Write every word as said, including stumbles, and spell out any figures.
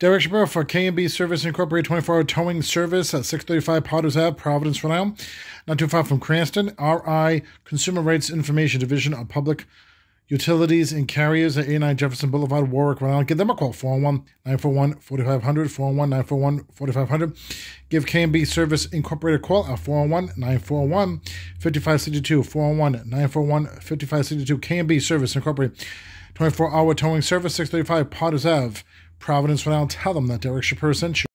Derek Shapiro for K and B Service Incorporated, twenty-four hour towing service at six thirty-five Potters Ave, Providence, Rhode Island. Not too far from Cranston. R I Consumer Rights Information Division of Public Utilities and Carriers at eighty-nine Jefferson Boulevard, Warwick, Rhode Island. Give them a call, four one one, nine four one, four five zero zero, four one one, nine four one, four five zero zero. Give K and B Service Incorporated a call at four one one, nine four one, five five six two, four one one, nine four one, five five six two. K and B Service Incorporated, twenty-four hour towing service, six thirty-five Potters Ave, Providence, Rhode Island. Tell them that Derek Shapiro sent you.